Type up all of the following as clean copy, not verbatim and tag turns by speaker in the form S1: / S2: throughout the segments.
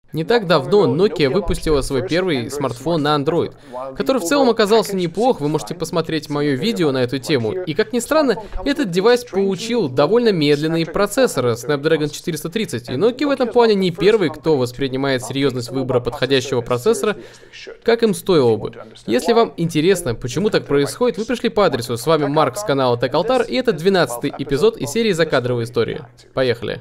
S1: Не так давно Nokia выпустила свой первый смартфон на Android, который в целом оказался неплох, вы можете посмотреть мое видео на эту тему. И как ни странно, этот девайс получил довольно медленные процессоры Snapdragon 430, и Nokia в этом плане не первый, кто воспринимает серьезность выбора подходящего процессора, как им стоило бы. Если вам интересно, почему так происходит, вы пришли по адресу. С вами Марк с канала TechAltar, и это 12-й эпизод из серии «Закадровые истории». Поехали!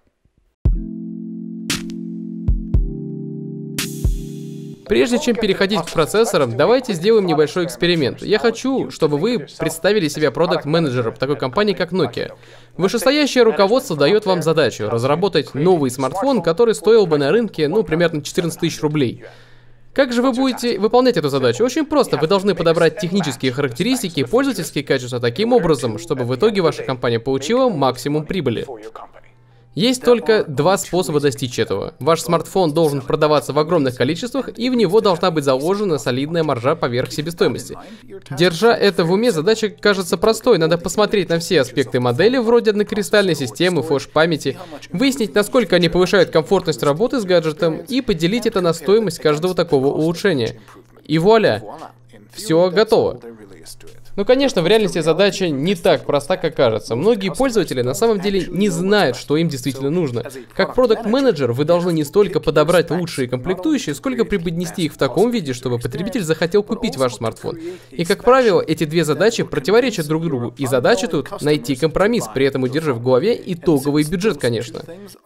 S1: Прежде чем переходить к процессорам, давайте сделаем небольшой эксперимент. Я хочу, чтобы вы представили себя продакт-менеджером такой компании, как Nokia. Вышестоящее руководство дает вам задачу разработать новый смартфон, который стоил бы на рынке, примерно 14 тысяч рублей. Как же вы будете выполнять эту задачу? Очень просто. Вы должны подобрать технические характеристики и пользовательские качества таким образом, чтобы в итоге ваша компания получила максимум прибыли. Есть только два способа достичь этого. Ваш смартфон должен продаваться в огромных количествах, и в него должна быть заложена солидная маржа поверх себестоимости. Держа это в уме, задача кажется простой. Надо посмотреть на все аспекты модели, вроде однокристальной системы, флеш-памяти, выяснить, насколько они повышают комфортность работы с гаджетом, и поделить это на стоимость каждого такого улучшения. И вуаля! Все готово. Конечно, в реальности задача не так проста, как кажется. Многие пользователи на самом деле не знают, что им действительно нужно. Как продакт-менеджер вы должны не столько подобрать лучшие комплектующие, сколько преподнести их в таком виде, чтобы потребитель захотел купить ваш смартфон. И, как правило, эти две задачи противоречат друг другу. И задача тут найти компромисс, при этом удержав в голове итоговый бюджет, конечно.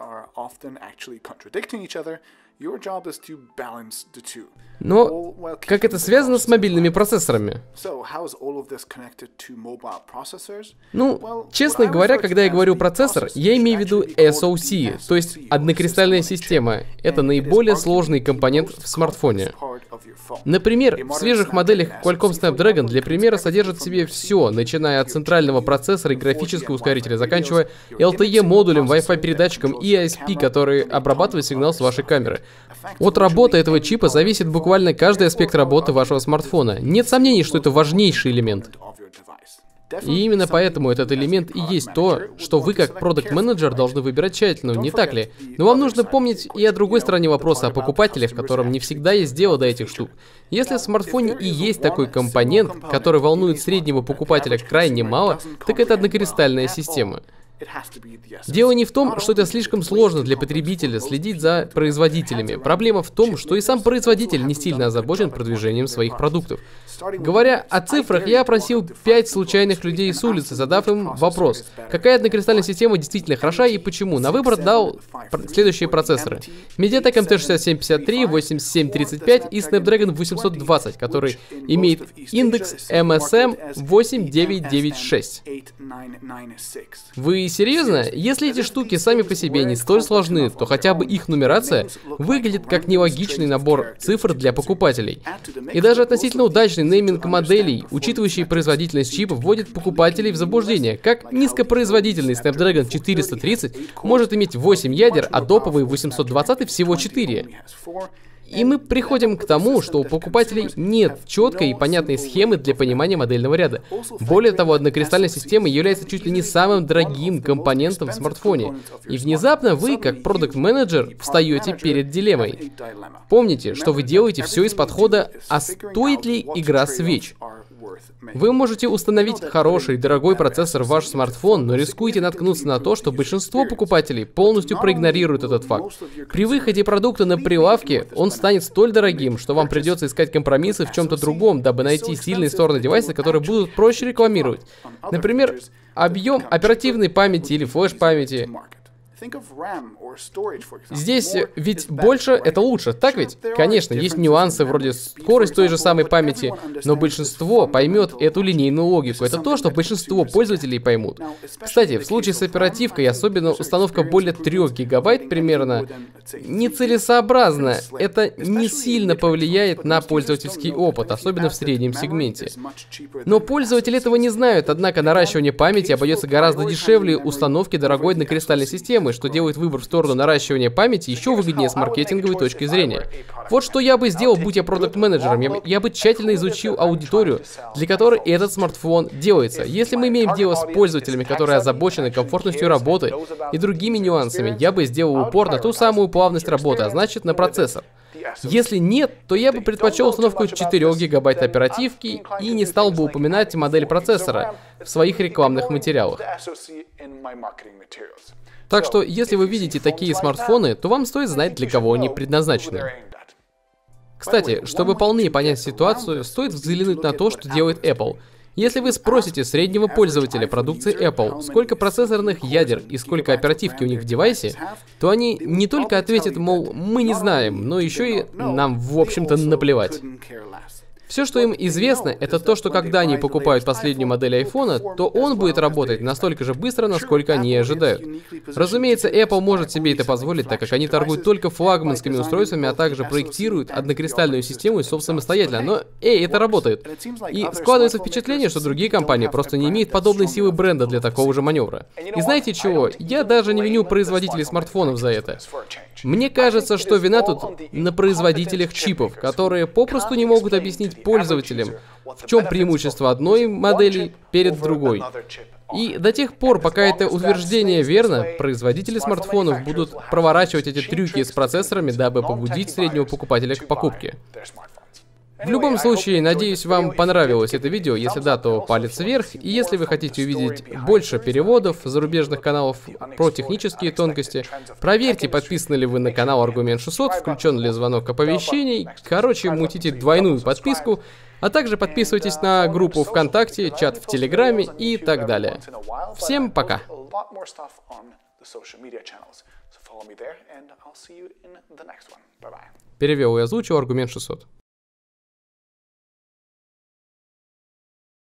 S1: Но как это связано с мобильными процессорами? Честно говоря, когда я говорю процессор, я имею в виду SoC, то есть однокристальная система. Это наиболее сложный компонент в смартфоне. Например, в свежих моделях Qualcomm Snapdragon для примера содержит в себе все, начиная от центрального процессора и графического ускорителя, заканчивая LTE-модулем, Wi-Fi передатчиком и ISP, который обрабатывает сигнал с вашей камеры. От работы этого чипа зависит буквально каждый аспект работы вашего смартфона. Нет сомнений, что это важнейший элемент. И именно поэтому этот элемент и есть то, что вы как продакт-менеджер должны выбирать тщательно, не так ли? Но вам нужно помнить и о другой стороне вопроса, о покупателях, которым не всегда есть дело до этих штук. Если в смартфоне и есть такой компонент, который волнует среднего покупателя крайне мало, так это однокристальная система. Дело не в том, что это слишком сложно для потребителя следить за производителями. Проблема в том, что и сам производитель не сильно озабочен продвижением своих продуктов. Говоря о цифрах, я опросил 5 случайных людей с улицы, задав им вопрос: какая однокристальная система действительно хороша и почему. На выбор дал следующие процессоры: MediaTek MT6753, 8735 и Snapdragon 820, который имеет индекс MSM 8996. Вы серьезно? Если эти штуки сами по себе не столь сложны, то хотя бы их нумерация выглядит как нелогичный набор цифр для покупателей. И даже относительно удачный нейминг моделей, учитывающий производительность чипов, вводит покупателей в заблуждение. Как низкопроизводительный Snapdragon 430 может иметь 8 ядер, а топовый 820 всего 4. И мы приходим к тому, что у покупателей нет четкой и понятной схемы для понимания модельного ряда. Более того, однокристальная система является чуть ли не самым дорогим компонентом в смартфоне. И внезапно вы, как продакт-менеджер, встаете перед дилеммой. Помните, что вы делаете все из подхода «а стоит ли игра свеч?». Вы можете установить хороший, дорогой процессор в ваш смартфон, но рискуете наткнуться на то, что большинство покупателей полностью проигнорируют этот факт. При выходе продукта на прилавке он станет столь дорогим, что вам придется искать компромиссы в чем-то другом, дабы найти сильные стороны девайса, которые будут проще рекламировать. Например, объем оперативной памяти или флеш-памяти. Здесь ведь больше — это лучше, так ведь? Конечно, есть нюансы вроде скорость той же самой памяти, но большинство поймет эту линейную логику. Это то, что большинство пользователей поймут. Кстати, в случае с оперативкой, особенно установка более 3 гигабайт примерно, нецелесообразно. Это не сильно повлияет на пользовательский опыт, особенно в среднем сегменте. Но пользователи этого не знают, однако наращивание памяти обойдется гораздо дешевле установки дорогой однокристальной системы. системы, что делает выбор в сторону наращивания памяти еще выгоднее с маркетинговой точки зрения. Вот что я бы сделал, будь я продакт-менеджером. Я бы тщательно изучил аудиторию, для которой этот смартфон делается. Если мы имеем дело с пользователями, которые озабочены комфортностью работы и другими нюансами, я бы сделал упор на ту самую плавность работы, а значит на процессор. Если нет, то я бы предпочел установку 4 гигабайт оперативки и не стал бы упоминать модель процессора в своих рекламных материалах. Так что, если вы видите такие смартфоны, то вам стоит знать, для кого они предназначены. Кстати, чтобы полнее понять ситуацию, стоит взглянуть на то, что делает Apple. Если вы спросите среднего пользователя продукции Apple, сколько процессорных ядер и сколько оперативки у них в девайсе, то они не только ответят, мол, мы не знаем, но еще и нам, в общем-то, наплевать. Все, что им известно, это то, что когда они покупают последнюю модель айфона, то он будет работать настолько же быстро, насколько они и ожидают. Разумеется, Apple может себе это позволить, так как они торгуют только флагманскими устройствами, а также проектируют однокристальную систему самостоятельно. Но, это работает. И складывается впечатление, что другие компании просто не имеют подобной силы бренда для такого же маневра. И знаете чего? Я даже не виню производителей смартфонов за это. Мне кажется, что вина тут на производителях чипов, которые попросту не могут объяснить пользователям, в чем преимущество одной модели перед другой. И до тех пор, пока это утверждение верно, производители смартфонов будут проворачивать эти трюки с процессорами, дабы побудить среднего покупателя к покупке. В любом случае, надеюсь, вам понравилось это видео. Если да, то палец вверх. И если вы хотите увидеть больше переводов зарубежных каналов про технические тонкости, проверьте, подписаны ли вы на канал Аргумент 600, включен ли звонок оповещений. Короче, мутите двойную подписку, а также подписывайтесь на группу ВКонтакте, чат в Телеграме и так далее. Всем пока! Перевел и озвучил Аргумент 600.